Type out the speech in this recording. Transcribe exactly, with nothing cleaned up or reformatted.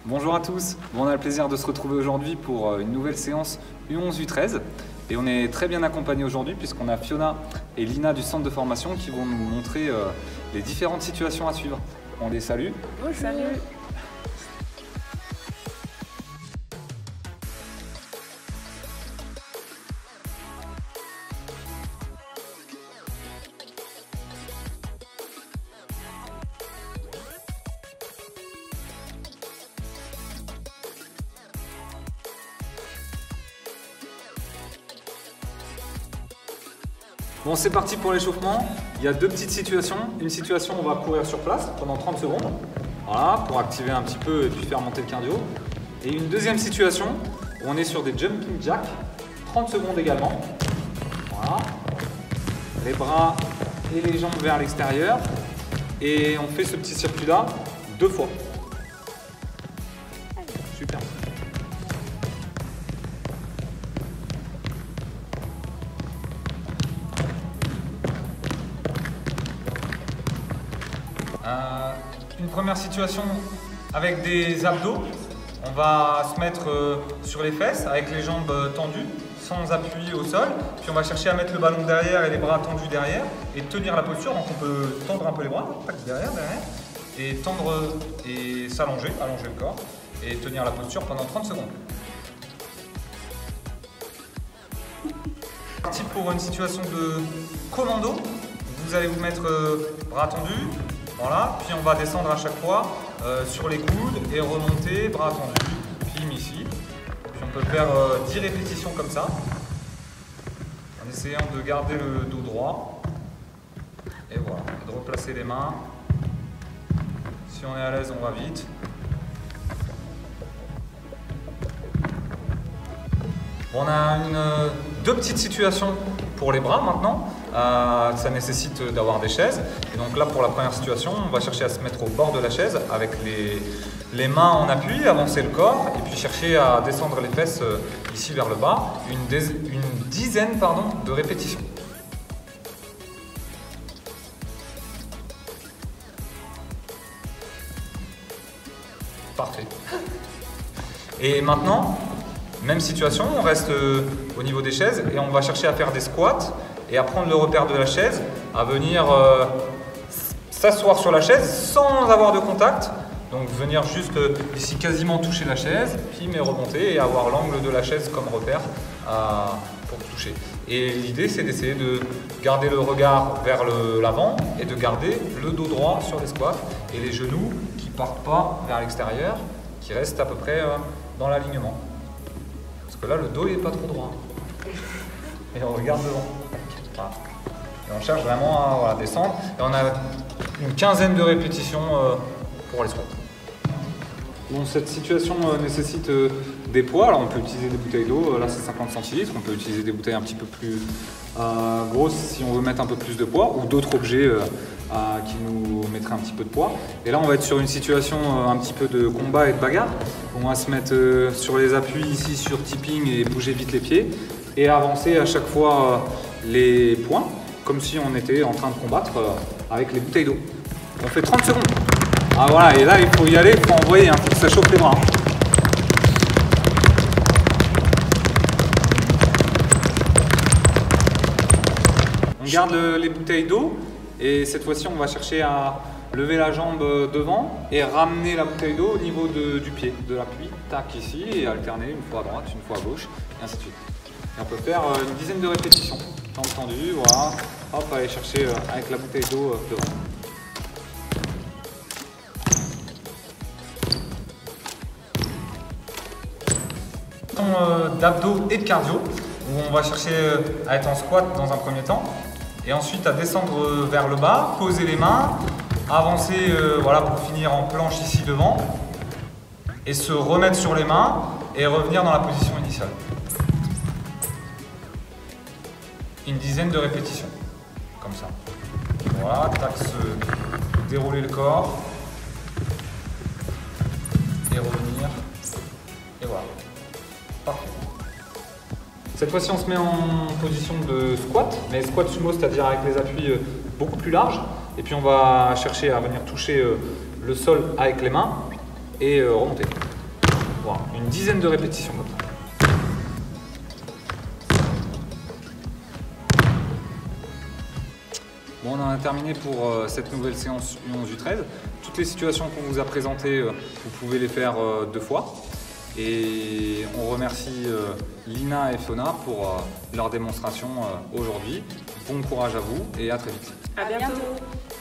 Bonjour à tous, bon, on a le plaisir de se retrouver aujourd'hui pour une nouvelle séance U onze U treize et on est très bien accompagnés aujourd'hui puisqu'on a Fiona et Lina du centre de formation qui vont nous montrer euh, les différentes situations à suivre. On les salue. Bonjour. Salut. Bon, c'est parti pour l'échauffement. Il y a deux petites situations. Une situation où on va courir sur place pendant trente secondes. Voilà, pour activer un petit peu et puis faire monter le cardio. Et une deuxième situation où on est sur des jumping jacks. trente secondes également. Voilà. Les bras et les jambes vers l'extérieur. Et on fait ce petit circuit-là deux fois. Super. Euh, une première situation avec des abdos. On va se mettre euh, sur les fesses avec les jambes euh, tendues, sans appui au sol. Puis on va chercher à mettre le ballon derrière et les bras tendus derrière et tenir la posture. Donc on peut tendre un peu les bras, derrière, derrière, et tendre et s'allonger, allonger le corps et tenir la posture pendant trente secondes. Parti pour une situation de commando. Vous allez vous mettre euh, bras tendus. Voilà, puis on va descendre à chaque fois euh, sur les coudes et remonter, bras tendus, plim ici. Puis on peut faire euh, dix répétitions comme ça, en essayant de garder le dos droit. Et voilà, de replacer les mains. Si on est à l'aise, on va vite. Bon, on a une, deux petites situations pour les bras maintenant. Euh, ça nécessite d'avoir des chaises. Et donc là, pour la première situation, on va chercher à se mettre au bord de la chaise avec les, les mains en appui, avancer le corps et puis chercher à descendre les fesses euh, ici vers le bas. Une, dé, une dizaine pardon, de répétitions. Parfait. Et maintenant, même situation, on reste euh, au niveau des chaises et on va chercher à faire des squats et à prendre le repère de la chaise, à venir euh, s'asseoir sur la chaise sans avoir de contact. Donc venir juste euh, ici quasiment toucher la chaise, puis mais remonter et avoir l'angle de la chaise comme repère euh, pour toucher. Et l'idée c'est d'essayer de garder le regard vers l'avant et de garder le dos droit sur les squats et les genoux qui ne partent pas vers l'extérieur, qui restent à peu près euh, dans l'alignement. Parce que là le dos n'est pas trop droit. Et on regarde devant. Voilà. Et on cherche vraiment à voilà, descendre. Et on a une quinzaine de répétitions euh, pour les squats. Bon, cette situation euh, nécessite euh, des poids. Alors on peut utiliser des bouteilles d'eau. Là c'est cinquante centilitres. On peut utiliser des bouteilles un petit peu plus euh, grosses si on veut mettre un peu plus de poids. Ou d'autres objets euh, euh, qui nous mettraient un petit peu de poids. Et là on va être sur une situation euh, un petit peu de combat et de bagarre. On va se mettre euh, sur les appuis ici sur tipping et bouger vite les pieds. Et avancer à chaque fois euh, les points, comme si on était en train de combattre euh, avec les bouteilles d'eau. On fait trente secondes. Ah voilà, et là il faut y aller, il faut envoyer, il hein, faut que ça chauffe les bras. Hein. On garde le, les bouteilles d'eau et cette fois-ci on va chercher à lever la jambe devant et ramener la bouteille d'eau au niveau de, du pied, de l'appui. Tac ici et alterner une fois à droite, une fois à gauche, et ainsi de suite. Et on peut faire une dizaine de répétitions. Jambes tendues, voilà. Hop, aller chercher avec la bouteille d'eau devant. D'abdos et de cardio, où on va chercher à être en squat dans un premier temps, et ensuite à descendre vers le bas, poser les mains, avancer voilà, pour finir en planche ici devant, et se remettre sur les mains et revenir dans la position initiale. Une dizaine de répétitions, comme ça. Voilà, tac, se dérouler le corps et revenir. Et voilà. Parfait. Cette fois-ci, on se met en position de squat, mais squat sumo, c'est-à-dire avec les appuis beaucoup plus larges. Et puis on va chercher à venir toucher le sol avec les mains et remonter. Voilà, une dizaine de répétitions comme ça. Bon, on en a terminé pour euh, cette nouvelle séance U onze U treize. Toutes les situations qu'on vous a présentées, euh, vous pouvez les faire euh, deux fois. Et on remercie euh, Lina et Fiona pour euh, leur démonstration euh, aujourd'hui. Bon courage à vous et à très vite. À bientôt.